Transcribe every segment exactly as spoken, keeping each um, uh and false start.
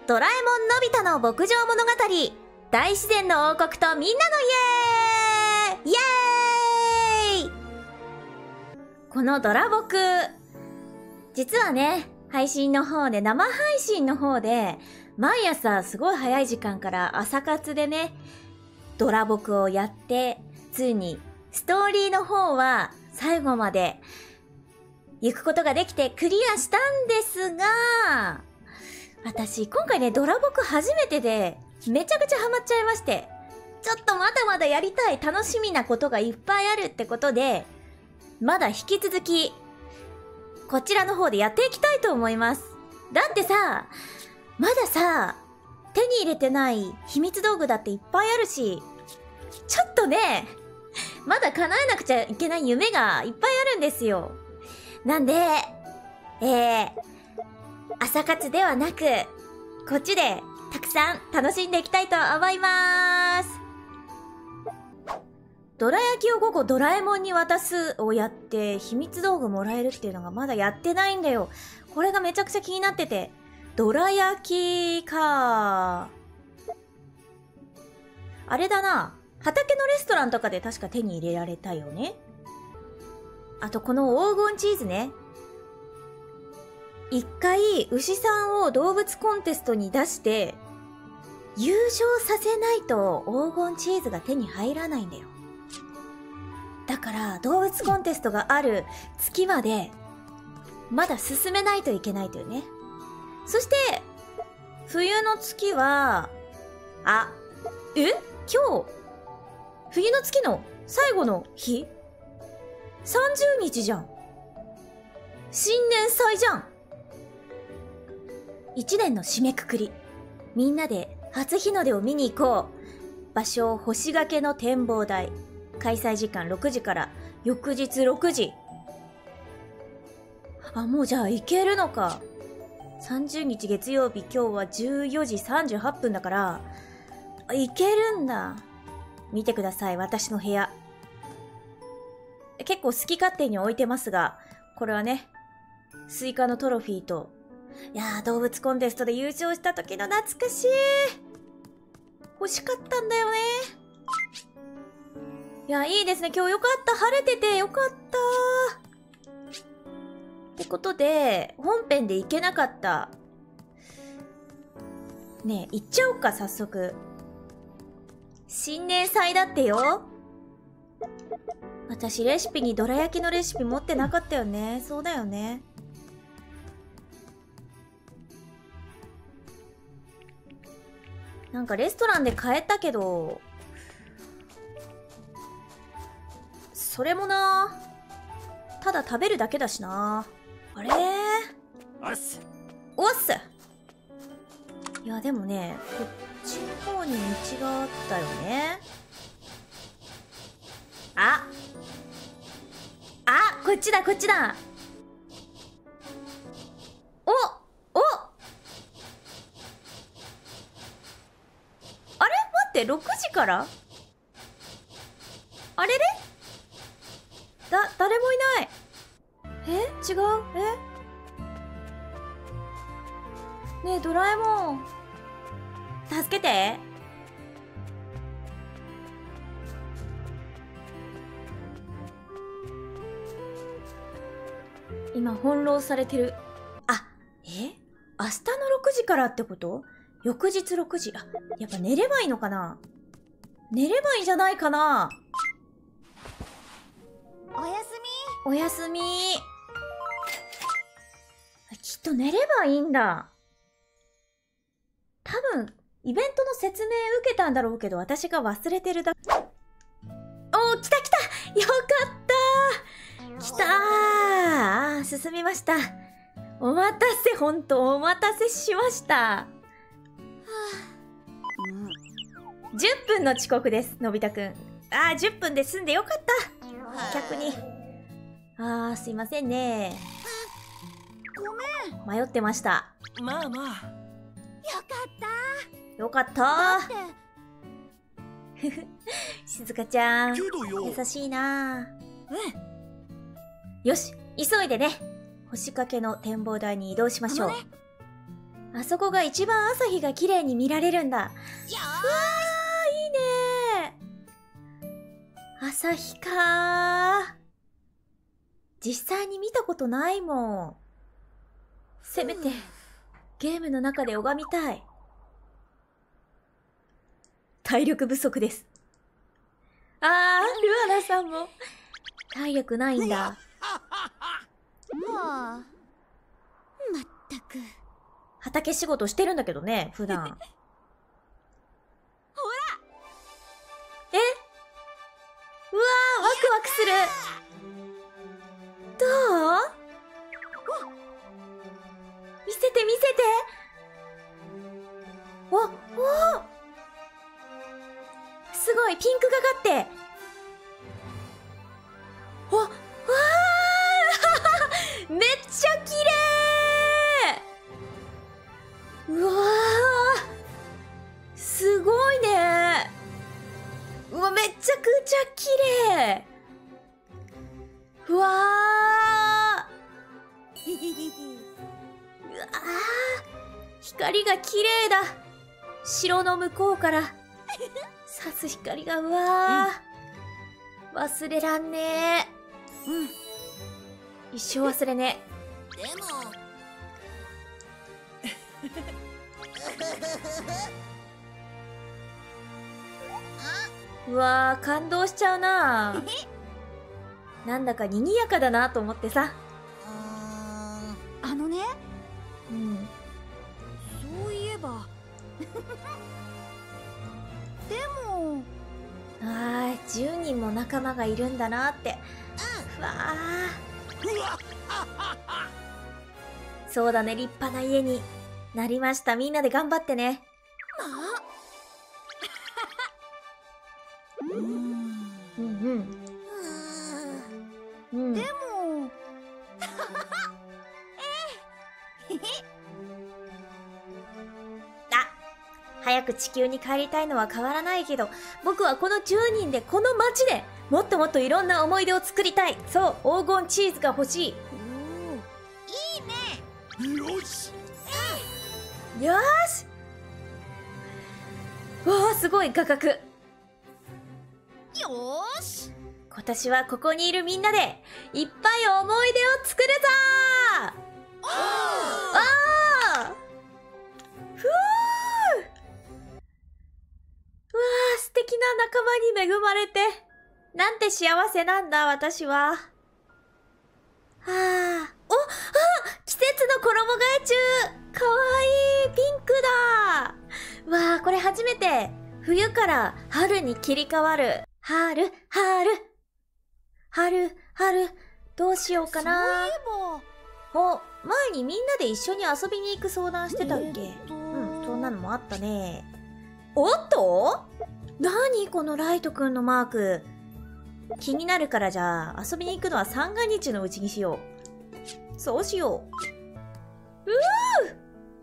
ドラえもんのび太の牧場物語、大自然の王国とみんなのイエーイイエーイ。このドラボク、実はね、配信の方で、生配信の方で、毎朝すごい早い時間から朝活でね、ドラボクをやって、ついにストーリーの方は最後まで行くことができてクリアしたんですが、私今回ね、ドラボク初めてでめちゃくちゃハマっちゃいまして、ちょっとまだまだやりたい楽しみなことがいっぱいあるってことで、まだ引き続きこちらの方でやっていきたいと思います。だってさ、まださ、手に入れてない秘密道具だっていっぱいあるし、ちょっとね、まだ叶えなくちゃいけない夢がいっぱいあるんですよ。なんで、えー、朝活ではなく、こっちでたくさん楽しんでいきたいと思います。どら焼きを午後ドラえもんに渡すをやって秘密道具もらえるっていうのがまだやってないんだよ。これがめちゃくちゃ気になってて。どら焼きか。あれだな。畑のレストランとかで確か手に入れられたよね。あとこの黄金チーズね。一回牛さんを動物コンテストに出して優勝させないと黄金チーズが手に入らないんだよ。だから動物コンテストがある月までまだ進めないといけないというね。そして冬の月は、あ、え？今日冬の月の最後の日 ?さんじゅうにちじゃん。新年祭じゃん。一年の締めくくり。みんなで初日の出を見に行こう。場所、星掛けの展望台。開催時間ろくじから翌日ろくじ。あ、もうじゃあ行けるのか。さんじゅうにち月曜日、今日はじゅうよじさんじゅうはっぷんだから、行けるんだ。見てください、私の部屋。結構好き勝手に置いてますが、これはね、スイカのトロフィーと、いやー、動物コンテストで優勝した時の懐かしい。欲しかったんだよね。いや、いいですね。今日よかった。晴れててよかった。ってことで、本編で行けなかった。ねえ、行っちゃおうか、早速。新年祭だってよ。私、レシピにどら焼きのレシピ持ってなかったよね。そうだよね。なんかレストランで買えたけど、それもな、ただ食べるだけだしな。あれー、 おっすおっす。いやでもね、こっちの方に道があったよね。ああ、こっちだこっちだ。おお、あれ待って、ろくじからあれれだ、誰もいない。え、違う、えねえ、ドラえもん、助けて。今翻弄されてる。あ、え、明日のろくじからってこと？翌日ろくじ。あ、やっぱ寝ればいいのかな。寝ればいいんじゃないかな。 おやすおやすみ。きっと寝ればいいんだ。多分イベントの説明受けたんだろうけど、私が忘れてるだけ。おー、来た来た、よかった来たー。進みました。お待たせ、ほんとお待たせしました。はぁ、じゅっぷんの遅刻です、のび太くん。あー、じゅっぷんで済んでよかった。逆に。あー、すいませんね。 ごめん。 迷ってました。 まあまあ、 よかったよかっただってー。静香ちゃん、 けどよ、 優しいなー。 うんよし、急いでね。星掛けの展望台に移動しましょう。 あのねあそこが一番朝日が綺麗に見られるんだ。うわー、いいねー。朝日かー。実際に見たことないもん。せめて、ゲームの中で拝みたい。体力不足です。あー、ルアナさんも、体力ないんだ。 もう、まったく。 畑仕事してるんだけどね、普段。 ほらえ、うわー、ワクワクする。どう？見せて見せて。お、おー、すごい、ピンクがかって。お、わーめっちゃ綺麗。うわー、すごいね。うわ、めちゃくちゃ綺麗。うわーうわー、光が綺麗だ。城の向こうから差す光が、うわー、うん、忘れらんねえ。うん、一生忘れねえ。 でもうわー、感動しちゃうな。なんだか賑やかだなと思ってさ。 ああのね、 うん、 そういえばでもあー、じゅうにんも仲間がいるんだなって。うわー、そうだね、立派な家になりました。みんなで頑張ってね。 うんうんうんうん。 でもあ、早く地球に帰りたいのは変わらないけど、僕はこのじゅうにんでこの街でもっともっといろんな思い出を作りたい。そう、黄金チーズが欲しい。 いいね。 よし、 よーし。わあ、すごい画角。 よーし、 今年はここにいるみんなでいっぱい思い出を作るぞー。 おー、 あー、ふう。うわあ、素敵な仲間に恵まれて、なんて幸せなんだ、私は。はあ、お、あ、季節の衣替え中。かわいい、ピンクだ。わあ、これ初めて、冬から春に切り替わる。春、春。春、春、どうしようかな。 そういえばお、前にみんなで一緒に遊びに行く相談してたっけ？ えーっとうん、そんなのもあったね。おっと？なにこのライトくんのマーク。気になるからじゃあ遊びに行くのは三が日のうちにしよう。そうしよう。う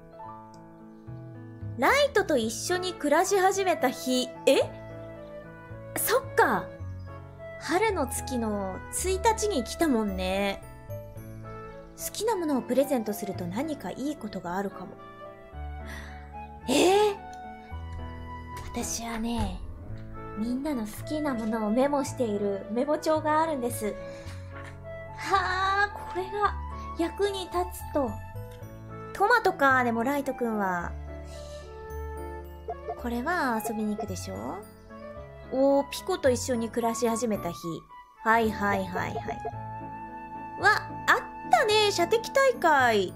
ー！ライトと一緒に暮らし始めた日、え？そっか。春の月のついたちに来たもんね。好きなものをプレゼントすると何かいいことがあるかも。えー、私はね、みんなの好きなものをメモしているメモ帳があるんです。はあ、これが役に立つと。トマトか。でもライトくんはこれは遊びに行くでしょ。おー、ピコと一緒に暮らし始めた日。はいはいはいはい。わ、あったね、射的大会。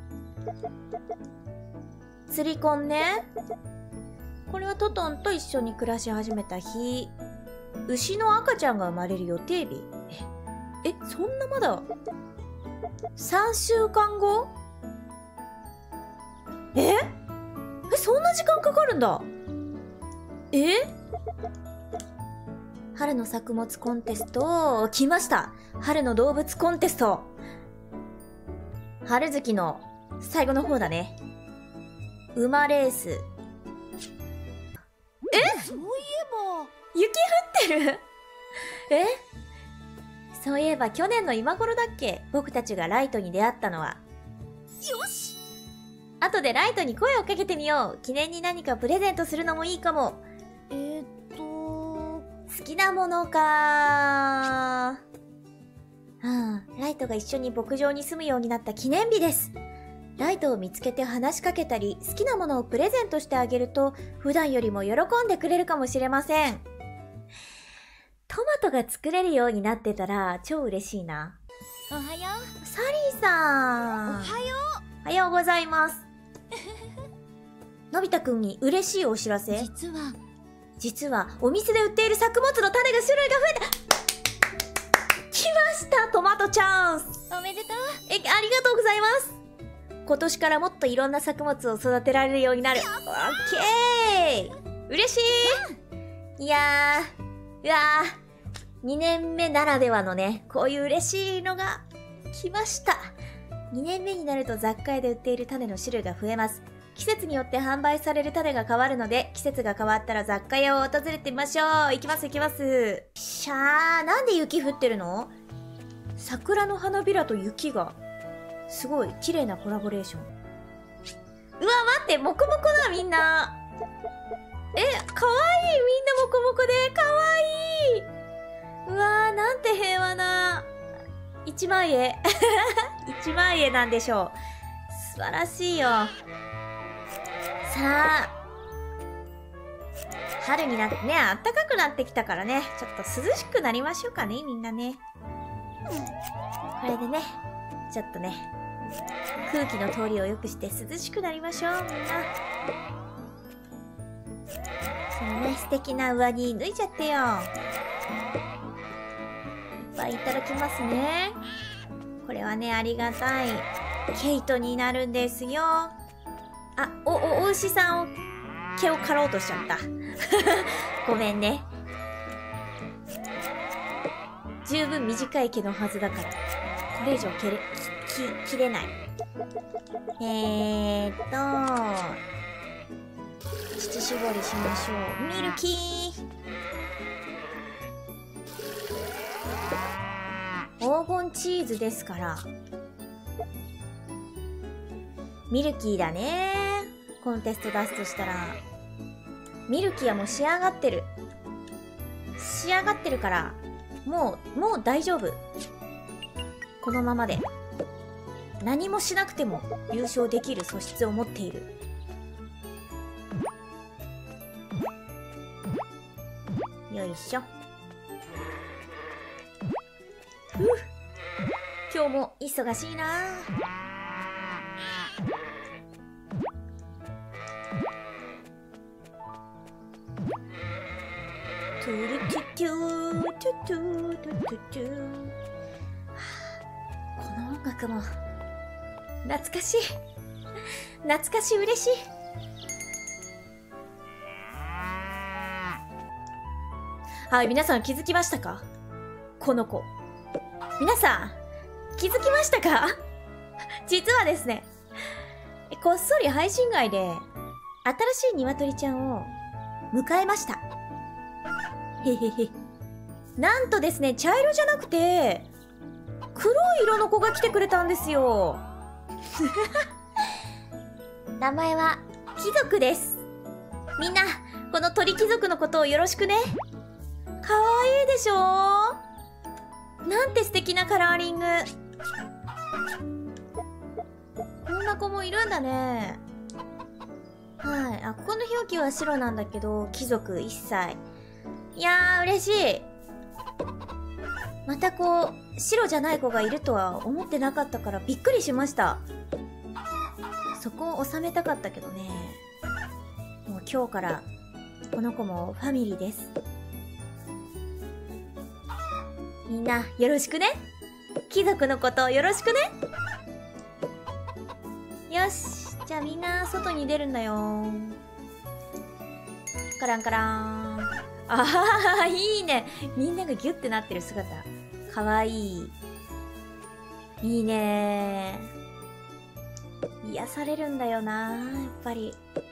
釣りコンね。これはトトンと一緒に暮らし始めた日。牛の赤ちゃんが生まれる予定日。え、え、そんなまださんしゅうかんご？え？え、そんな時間かかるんだ。え？春の作物コンテスト、来ました。春の動物コンテスト。春月の最後の方だね。馬レース。え？ そうい雪降ってるえ？そういえば去年の今頃だっけ、僕たちがライトに出会ったのは。 えばよし、 あ後でライトに声をかけてみよう。記念に何かプレゼントするのもいいかも。 えー、っと好きなものかはあ、ライトが一緒に牧場に住むようになった記念日です。ライトを見つけて話しかけたり、好きなものをプレゼントしてあげると、普段よりも喜んでくれるかもしれません。トマトが作れるようになってたら超嬉しいな。 おはよサリーさん。 う。おはよおはようございます。のび太くんに嬉しいお知らう。 せ。 実は実はお店で売っている作物の種が種類が増えた。来ました、トマトチャンス。 おめでとう。 え、ありがとうございます。今年からもっといろんな作物を育てられるようになる。オッケー。嬉しい。いやー、うわー、にねんめならではのね、こういう嬉しいのが来ました。にねんめになると雑貨屋で売っている種の種類が増えます。季節によって販売される種が変わるので、季節が変わったら雑貨屋を訪れてみましょう。行きます行きます。しゃー、なんで雪降ってるの？桜の花びらと雪が、すごい綺麗なコラボレーション。うわ、待って、モコモコだ、みんな。え、かわいい、みんなモコモコで、かわいい。うわー、なんて平和な、一枚絵。一枚絵なんでしょう。素晴らしいよ。さあ、春になってね、暖かくなってきたからね、ちょっと涼しくなりましょうかね、みんなね。これでね、ちょっとね、空気の通りを良くして涼しくなりましょう、みんな。そのね、素敵な上着脱いじゃってよ。いっぱいいただきますね。これはね、ありがたい。毛糸になるんですよ。あ、お、お、お牛さんを、毛を刈ろうとしちゃった。ごめんね。十分短い毛のはずだから、これ以上切れ、き、き、切れない。えーっと、乳搾りしましょう。ミルキー。黄金チーズですから。ミルキーだね。コンテスト出すとしたら。ミルキーはもう仕上がってる。仕上がってるから、もう、もう大丈夫。このままで。何もしなくても優勝できる素質を持っている。よいしょ。ふう。今日も忙しいな。トゥルトゥトゥトゥトゥトゥトゥトゥ、はあ、この音楽も懐かしい。懐かしい、嬉しい。はい、皆さん気づきましたか？この子。皆さん、気づきましたか？実はですね、こっそり配信外で、新しい鶏ちゃんを迎えました。へへへ。なんとですね、茶色じゃなくて、黒い色の子が来てくれたんですよ。名前は、貴族です。みんな、この鳥貴族のことをよろしくね。かわいいでしょ？なんて素敵なカラーリング。こんな子もいるんだね。はい。あ、ここの表記は白なんだけど、貴族いっさい。いやー、嬉しい。またこう、白じゃない子がいるとは思ってなかったからびっくりしました。そこを収めたかったけどね。もう今日から、この子もファミリーです。みんな、よろしくね。貴族のことをよろしくね。よし。じゃあみんな、外に出るんだよ。カランカラン。あはは、いいね。みんながギュッてなってる姿。かわいい。いいね。癒されるんだよな、やっぱり。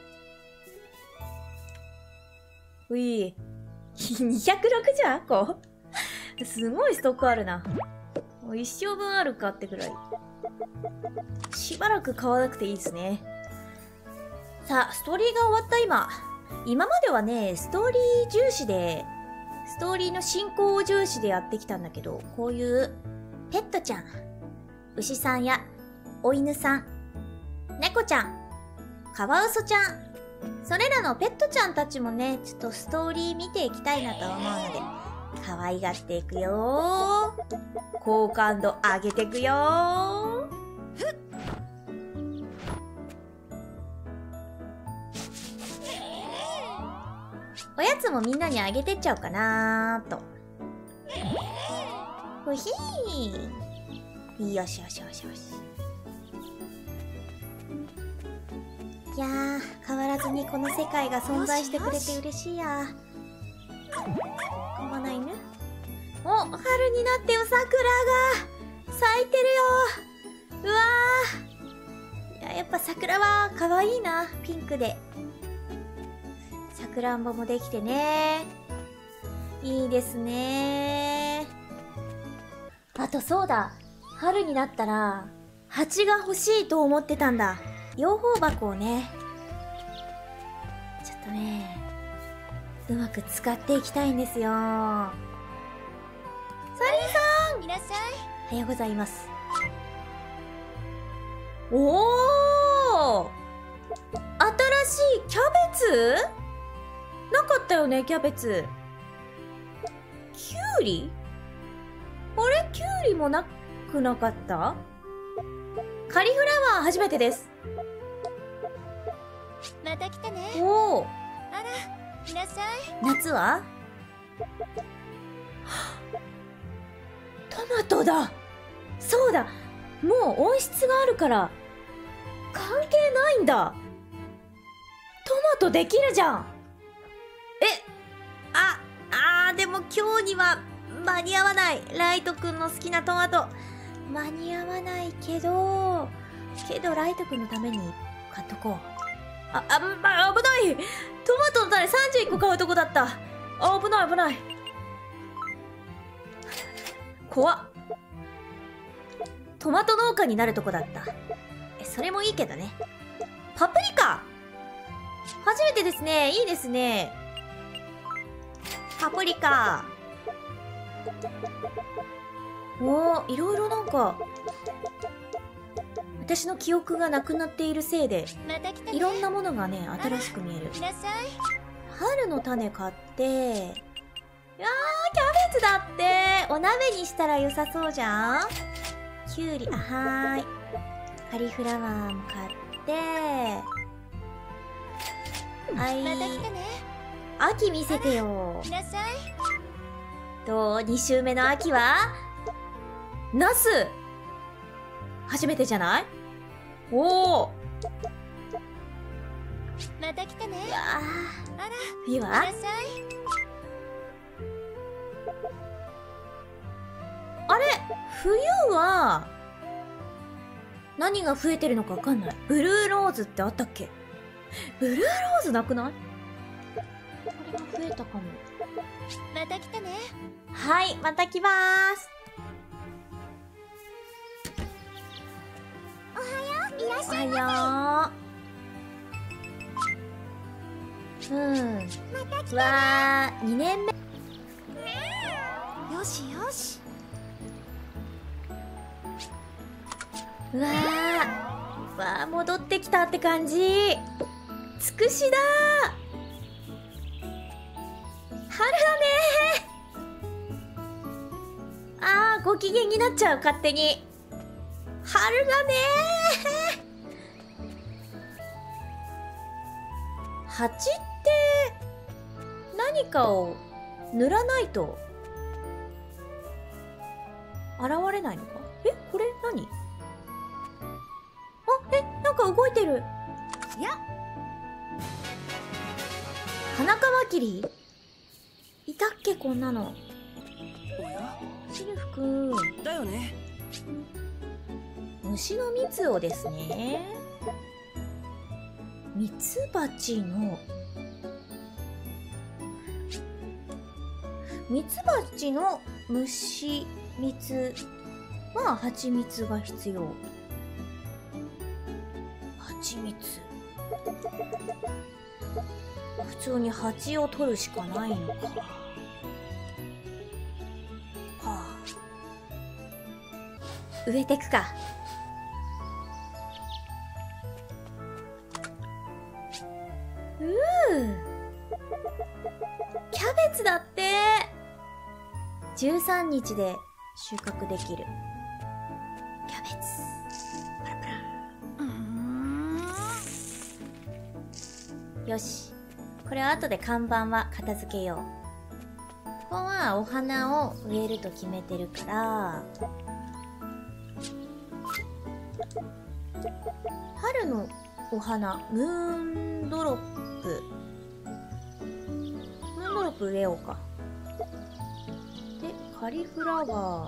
うい。にひゃくろくじゅうはちこすごいストックあるな。もう一生分あるかってくらい。しばらく買わなくていいですね。 さあ、ストーリーが終わった今。今まではね、ストーリー重視で、ストーリーの進行を重視でやってきたんだけど、こういうペットちゃん、牛さんやお犬さん、猫ちゃん、カワウソちゃん、それらのペットちゃんたちもね、ちょっとストーリー見ていきたいなと思うので、可愛がっていくよー。好感度上げていくよー。ふっ。おやつもみんなにあげてっちゃおうかなーと。ほひー。よしよしよしよし。いやー、変わらずにこの世界が存在してくれて嬉しいや。こまないね。お、春になってよ、桜が咲いてるよ。うわー。いや、やっぱ桜は可愛いな、ピンクで。さくらんぼもできてね。いいですね。あとそうだ。春になったら、蜂が欲しいと思ってたんだ。養蜂箱をね。ちょっとね、うまく使っていきたいんですよ。サリーさん、 いらっしゃい。 おはようございます。おー！新しいキャベツ？なかったよね、キャベツ。キュウリ？あれ？キュウリもなくなかった？カリフラワー初めてです。 また来てね。 おお。 あら、いらっしゃい。 夏は？トマトだ。そうだ。もう温室があるから関係ないんだ。トマトできるじゃん。え、あ、あーでも今日には間に合わない。ライトくんの好きなトマト間に合わないけどけどライトくんのために買っとこう。あ、あ、ま、危ない。トマトの種さんじゅういっこ買うとこだった。あ、危ない危ない。怖っ。トマト農家になるとこだった。え、それもいいけどね。パプリカ初めてですね。いいですね。パプリカ。おー、いろいろなんか、私の記憶がなくなっているせいで、 また来てね。 いろんなものがね、新しく見える。 いらっしゃい。 春の種買って、いやー、キャベツだって。お鍋にしたら良さそうじゃん。きゅうり、あ、はーい。カリフラワーも買って、はい。 また来てね。 秋見せてよ。 いらっしゃい。 と、に週目の秋はナス初めてじゃない？おお。 また来てね。 うわあら、 冬はいらっしゃい。 あれ冬は何が増えてるのかわかんない。ブルーローズってあったっけ？ブルーローズなくない？これが増えたかも。 また来てね。 はい、また来まーす。 おはよう。いらっおしゃい。 はよう。うん。 また来て。 わー、にねんめ。 よしよし。 うわー、わー、戻ってきたって感じ。つくしだー。春だねー。あー、ご機嫌になっちゃう、勝手に。春だねー。蜂って何かを塗らないと現れないのか？え、これ何？あ、え、なんか動いてる。 やっ。 花カマキリいたっけ、こんなの。 おや？ シルフくん。 だよね。 虫の蜜をですね。ミツバチのミツバチの虫蜜は蜂蜜が必要。蜂蜜。 普通に鉢を取るしかないのか。はあ、植えてくか。うー、キャベツだって。じゅうさんにちで収穫できるキャベツ。パラパラ。よし、これは後で看板は片付けよう。ここはお花を植えると決めてるから、春のお花、ムーンドロップ。ムーンドロップ植えようか。で、カリフラワー。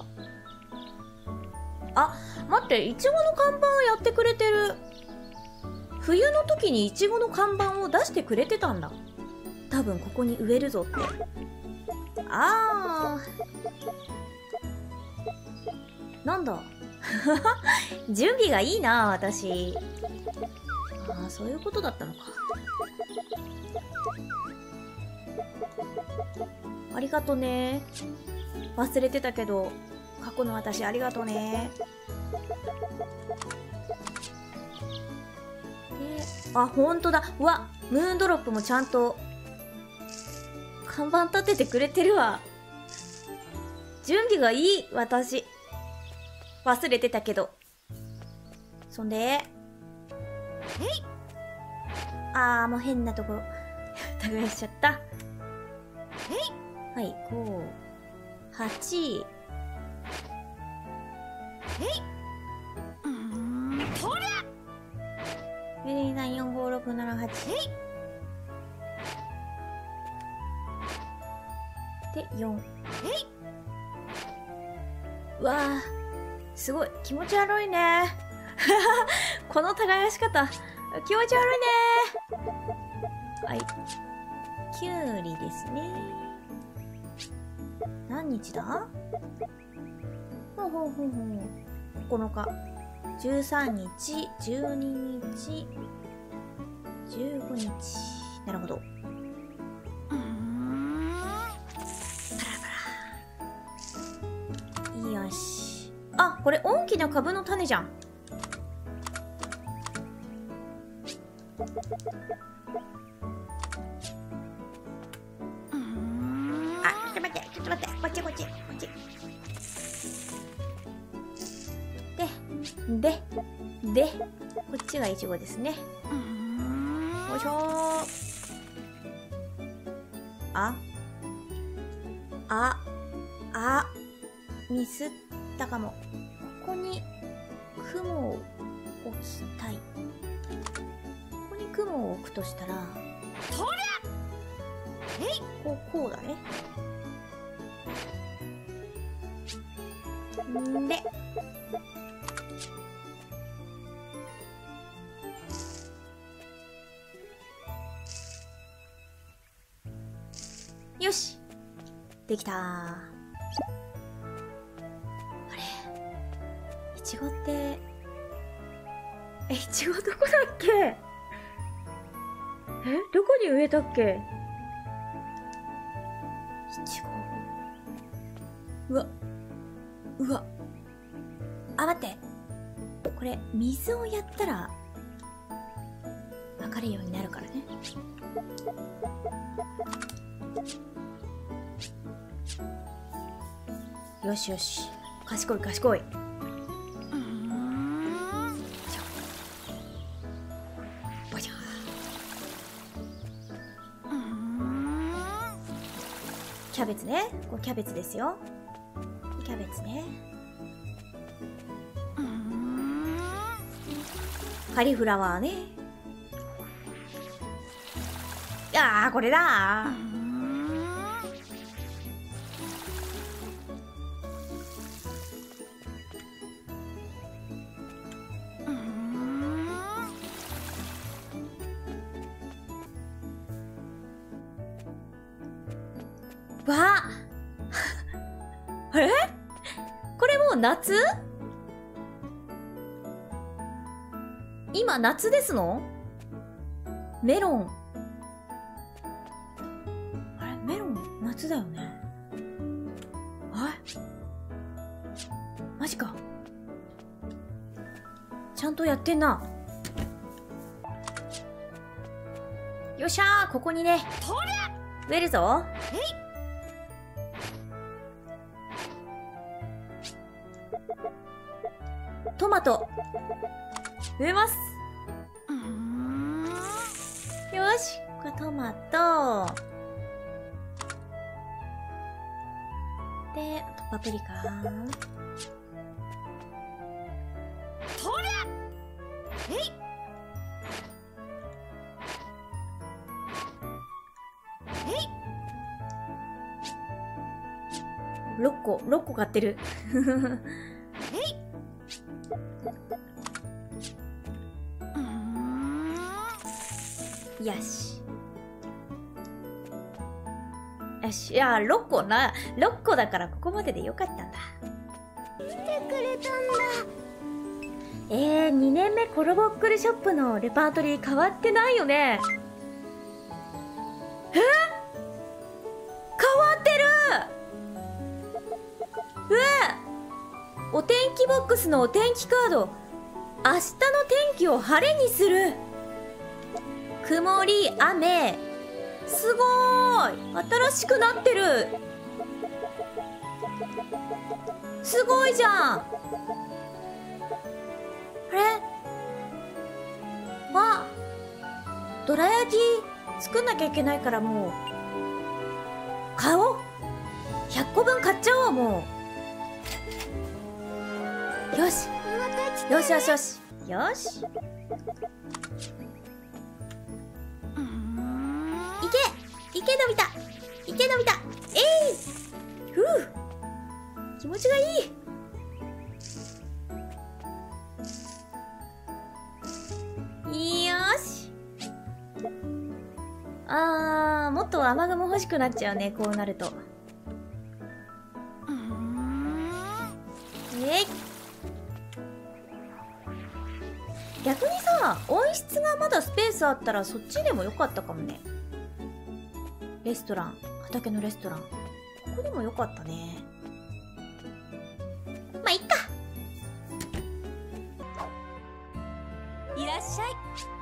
あ、待って、イチゴの看板をやってくれてる。冬の時にイチゴの看板を出してくれてたんだ。多分ここに植えるぞって。あー。なんだ。準備がいいな、私。ああ、そういうことだったのか。ありがとね。忘れてたけど、過去の私ありがとね。で、あ、ほんとだ。うわ、ムーンドロップもちゃんと看板立ててくれてるわ。準備がいい、私。忘れてたけど。そんで、あー、もう変なところ耕しちゃった。はい、ご、はち、に、さん、よん、ご、ろく、なな、はち。で、よん。うわー、すごい、気持ち悪いね。この耕し方、気持ち悪いね。はい。きゅうりですね。何日だ？ほうほうほうほう。ここのか。じゅうさんにち、じゅうににち、じゅうごにち。なるほど。パラパラ。よし。あ、これ、大きな株の種じゃん。あ、ちょっと待って、ちょっと待って。こっちこっち、こっち。で、で、で、こっちがイチゴですね。よいしょー。あ、あ、あ、ミスったかも。ここに雲を置きたい。ここに雲を置くとしたら、こう、こうだね。んで、よし、できたー。あれ、いちごって、え、いちごどこだっけ？え、どこに植えたっけ？いちご。うわ、うわ。あ、待って。これ、水をやったら、わかるようになるからね。よしよし。賢い賢い。キャベツね。これキャベツですよ。キャベツね。カリフラワーね。いやー、これだー。わあえ、これもう夏？今夏ですの？ メロン。あれメロン夏だよね。あれマジか。ちゃんとやってんな。よっしゃー、ここにね植えるぞ。トマト植えます。よし、これトマトで、あとパプリカ。 とりゃえいえいろっこ、ろっこ買ってる。 えいよし。よし、いや、ろっこな、ろっこだからここまででよかったんだ。 来てくれたんだ。 えー、にねんめコロボックルショップのレパートリー変わってないよね。え、変わってる。うわ、お天気ボックスのお天気カード、明日の天気を晴れにする。曇り、雨。すごーい、新しくなってる。すごいじゃん。あれ、あ、どら焼き作んなきゃいけないから、もう買おう。ひゃっこぶん買っちゃおう。もうよしよしよしよしよし、いけいけ、のび太いけ、のび太。えい、ふう、気持ちがいい。よし。あー、もっと雨雲欲しくなっちゃうね、こうなると。えい、逆にさ、温室がまだスペースあったらそっちでもよかったかもね。レストラン、畑のレストラン、ここでもよかったね。まあいっか。 いらっしゃい。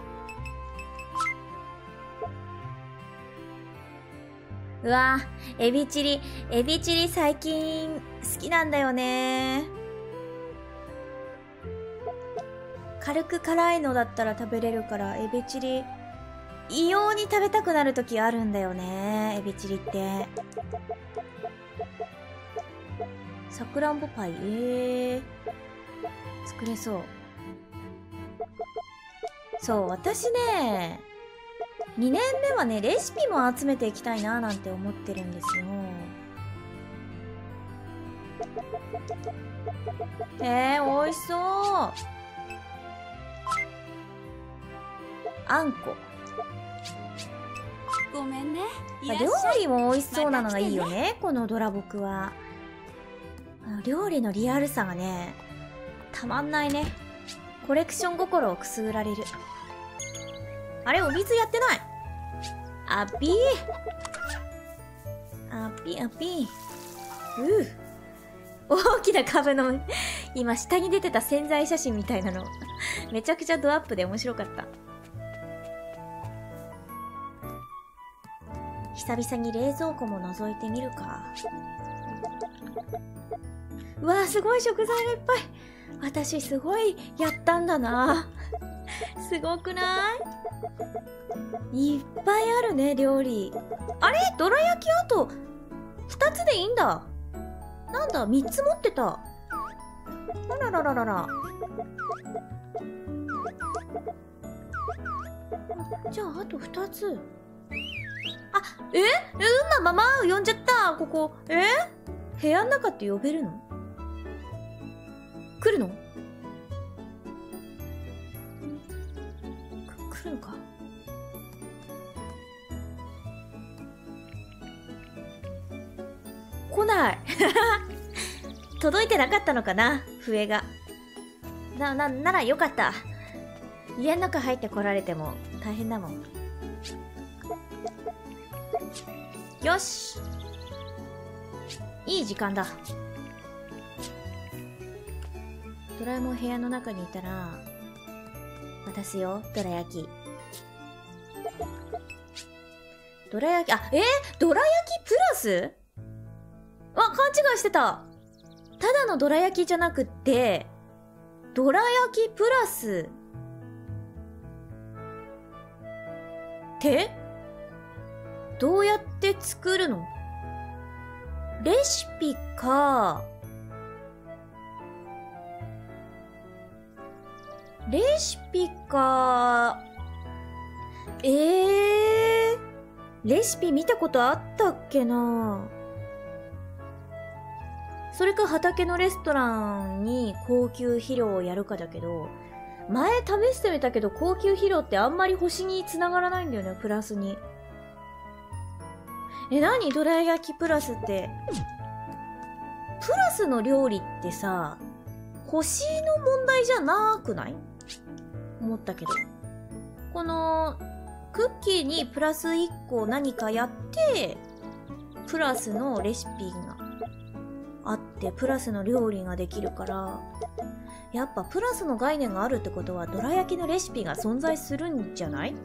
うわー、エビチリ、エビチリ最近好きなんだよね。軽く辛いのだったら食べれるから、エビチリ異様に食べたくなる時あるんだよね、エビチリって。さくらんぼパイ、えー、作れそう。そう、私ね、にねんめはね、レシピも集めていきたいななんて思ってるんですよ。えー、美味しそう。あんこ。 ごめんね。 まあ料理も美味しそうなのがいいよね、このドラボクは。あの料理のリアルさがね、たまんないね。コレクション心をくすぐられる。あれ、お水やってない。あぴー。あぴー、あぴー。うぅ。大きな株の、今下に出てた宣材写真みたいなの。めちゃくちゃドアップで面白かった。久々に冷蔵庫も覗いてみるか。うわー、すごい食材がいっぱい。私すごいやったんだな。すごくない？いっぱいあるね、料理。あれ、どら焼きあとふたつでいいんだ。なんだ、みっつ持ってた。あららららら。じゃああとふたつ。あ、え、え、うんなママ呼んじゃった。ここ、え、部屋の中って呼べるの？来るの？く、来るのか？来ない。届いてなかったのかな、笛が。な、な、ならよかった。家の中入って来られても大変だもん。 よし。いい時間だ。ドラえもん部屋の中にいたら、渡すよ、ドラ焼き。ドラ焼き、あ、えー、ドラ焼きプラス？あ、勘違いしてた。ただのドラ焼きじゃなくって、ドラ焼きプラスってどうやって作るの？レシピか。レシピか。えー、レシピ見たことあったっけな。それか畑のレストランに高級肥料をやるかだけど、前試してみたけど高級肥料ってあんまり星に繋がらないんだよね、プラスに。え、何どら焼きプラスって。プラスの料理ってさ、星の問題じゃなくない？思ったけど。この、クッキーにプラスいっこ何かやって、プラスのレシピがあって、プラスの料理ができるから、やっぱプラスの概念があるってことは、どら焼きのレシピが存在するんじゃない？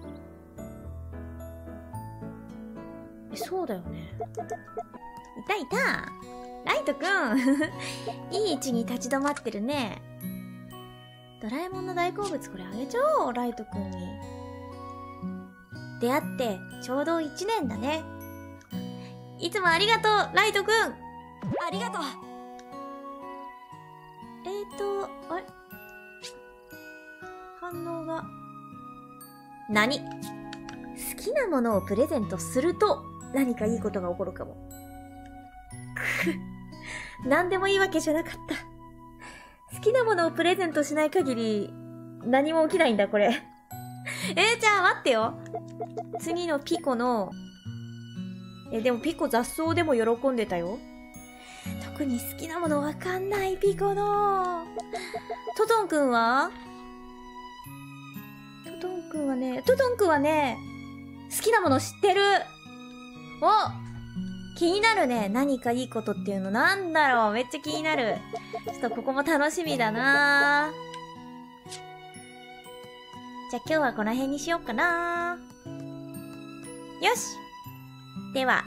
え、そうだよね。いたいた。ライトくん。いい位置に立ち止まってるね。ドラえもんの大好物これあげちゃおう、ライトくんに。出会ってちょうどいちねんだね。いつもありがとう、ライトくん。 ありがとう。 えーと、あれ反応が。何？好きなものをプレゼントすると何かいいことが起こるかも。く何でもいいわけじゃなかった。好きなものをプレゼントしない限り何も起きないんだこれ。えー、じゃあ待ってよ。次のピコの、え、でもピコ雑草でも喜んでたよ。特に好きなものわかんないピコの。トトンくんはトトンくんはね、トトンくんはね、好きなもの知ってる。お、気になるね。何かいいことっていうのなんだろう。めっちゃ気になる。ちょっとここも楽しみだな。じゃあ今日はこの辺にしようかな。よし。では。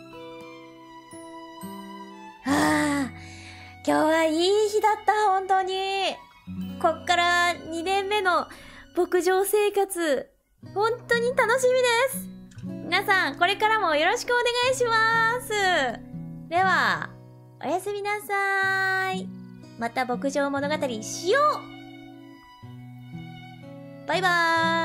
はあ、今日はいい日だった、本当に。こっからにねんめの牧場生活、本当に楽しみです。皆さん、これからもよろしくお願いします。では、おやすみなさーい。また牧場物語しよう。バイバーイ。